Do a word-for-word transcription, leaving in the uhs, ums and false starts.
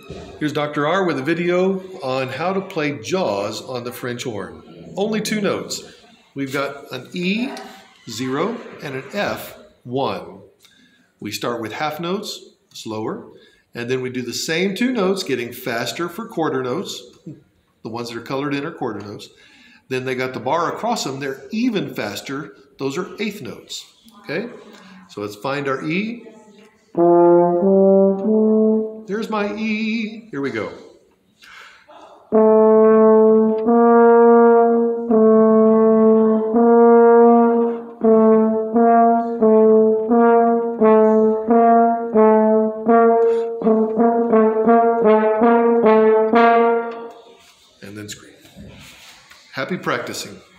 Here's Doctor R with a video on how to play Jaws on the French horn. Only two notes. We've got an E, zero, and an F, one. We start with half notes, slower, and then we do the same two notes, getting faster for quarter notes. The ones that are colored in are quarter notes. Then they got the bar across them. They're even faster. Those are eighth notes. Okay? So let's find our E. There's my E. Here we go. And then scream. Happy practicing.